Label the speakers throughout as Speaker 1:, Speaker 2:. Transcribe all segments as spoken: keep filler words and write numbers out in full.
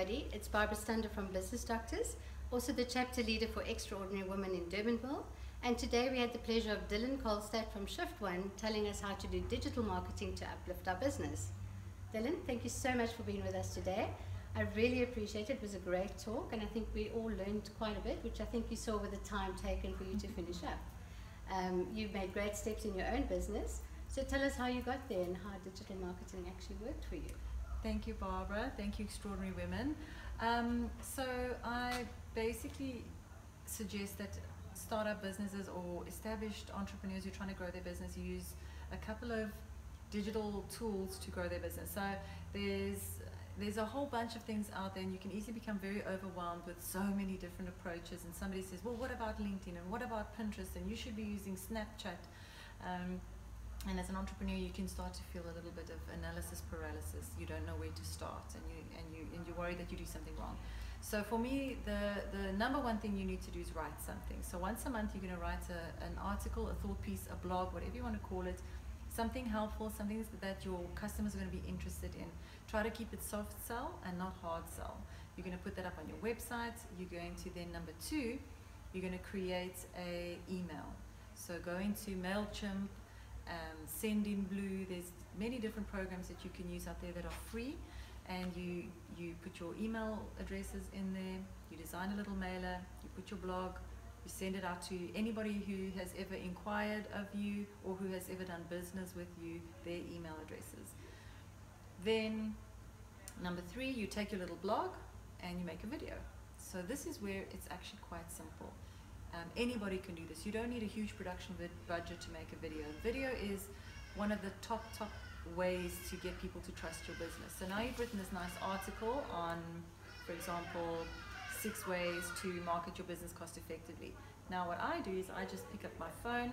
Speaker 1: everybody. It's Barbara Stander from Business Doctors, also the chapter leader for Extraordinary Women in Durbanville. And today we had the pleasure of Dylan Kolstad from Shift One telling us how to do digital marketing to uplift our business. Dylan, thank you so much for being with us today. I really appreciate it. It was a great talk, and I think we all learned quite a bit, which I think you saw with the time taken for you to finish up. Um, you've made great steps in your own business. So tell us how you got there and how digital marketing actually worked for you.
Speaker 2: Thank you, Barbara. Thank you, Extraordinary Women. Um, so I basically suggest that startup businesses or established entrepreneurs who are trying to grow their business use a couple of digital tools to grow their business. So there's there's a whole bunch of things out there, and you can easily become very overwhelmed with so many different approaches. And somebody says, well, what about LinkedIn, and what about Pinterest, and you should be using Snapchat. Um, and as an entrepreneur, you can start to feel a little bit of analysis paralysis. You don't know where to start, and you and you and you're worried that you do something wrong. So for me, the the number one thing you need to do is write something. So once a month, you're going to write a, an article, a thought piece, a blog, whatever you want to call it. Something helpful, something that your customers are going to be interested in. Try to keep it soft sell and not hard sell. You're going to put that up on your website. You're going to then, number two, you're going to create a email. So go into MailChimp, um, Sendinblue. There's many different programs that you can use out there that are free, and you you put your email addresses in there. You design a little mailer. You put your blog. You send it out to anybody who has ever inquired of you or who has ever done business with you, their email addresses. Then, number three, you take your little blog and you make a video. So this is where it's actually quite simple. Um, anybody can do this. You don't need a huge production budget to make a video. Video is one of the top, top ways to get people to trust your business. So now you've written this nice article on, for example, six ways to market your business cost effectively. Now what I do is I just pick up my phone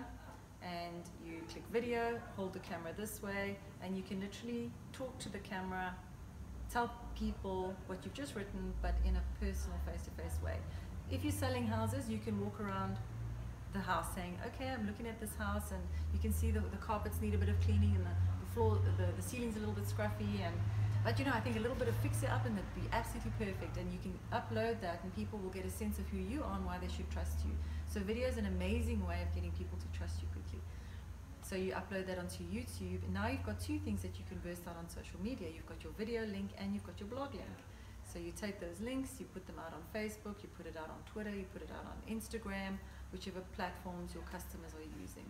Speaker 2: and you click video, hold the camera this way, and you can literally talk to the camera, tell people what you've just written, but in a personal face-to-face way. If you're selling houses, you can walk around the house saying, okay, I'm looking at this house, and you can see the, the carpets need a bit of cleaning, and the, the floor, the, the ceiling's a little bit scruffy, and but you know, I think a little bit of fix it up and that'd be absolutely perfect, and you can upload that and people will get a sense of who you are and why they should trust you. So video is an amazing way of getting people to trust you quickly. So you upload that onto YouTube, and now you've got two things that you can burst out on social media. You've got your video link and you've got your blog link. So you take those links, you put them out on Facebook, you put it out on Twitter, you put it out on Instagram, whichever platforms your customers are using.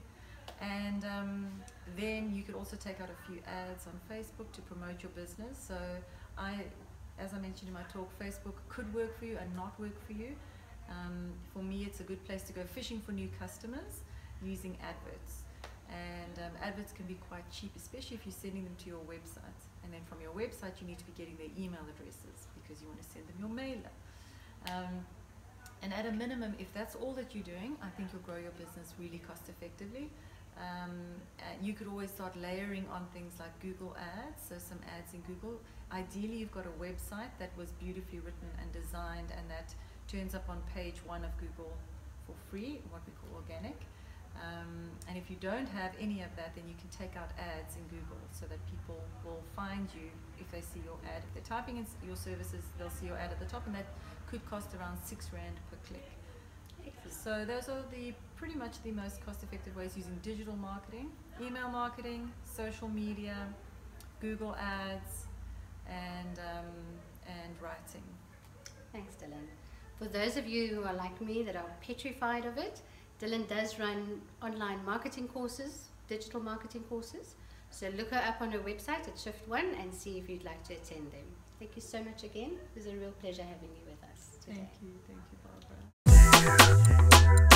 Speaker 2: And um, then you could also take out a few ads on Facebook to promote your business. So I, as I mentioned in my talk, Facebook could work for you and not work for you. Um, for me, it's a good place to go fishing for new customers using adverts. And um, adverts can be quite cheap, especially if you're sending them to your website. And then from your website, you need to be getting their email addresses because you want to send them your mailer. Um, and at a minimum, if that's all that you're doing, I think you'll grow your business really cost effectively. Um, and you could always start layering on things like Google Ads, so some ads in Google. Ideally, you've got a website that was beautifully written and designed and that turns up on page one of Google for free, what we call organic. Um, and if you don't have any of that, then you can take out ads in Google so that people will find you if they see your ad. If they're typing in your services, they'll see your ad at the top, and that could cost around six rand per click. So those are the pretty much the most cost-effective ways using digital marketing, email marketing, social media, Google Ads, and um, and writing.
Speaker 1: Thanks, Dylan. For those of you who are like me that are petrified of it, Dylan does run online marketing courses, digital marketing courses. So look her up on her website at Shift One and see if you'd like to attend them. Thank you so much again. It was a real pleasure having you with us today.
Speaker 2: Thank you. Thank you, Barbara.